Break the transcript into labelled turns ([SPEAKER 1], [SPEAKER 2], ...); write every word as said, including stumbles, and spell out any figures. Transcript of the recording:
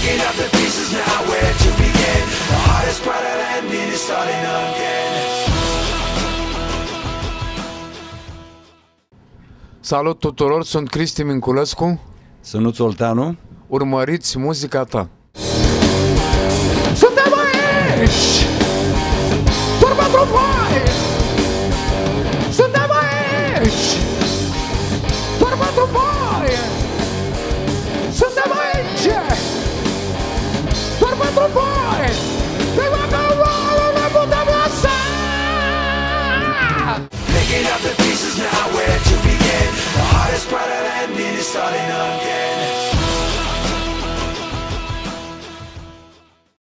[SPEAKER 1] picking up the pieces now, where to begin? The hardest part of landing is starting again.
[SPEAKER 2] Salut tuturor, sunt Cristi Minculescu.
[SPEAKER 3] Sunt Nuț Olteanu.
[SPEAKER 2] Urmăriți muzica ta.
[SPEAKER 4] Suntem aici!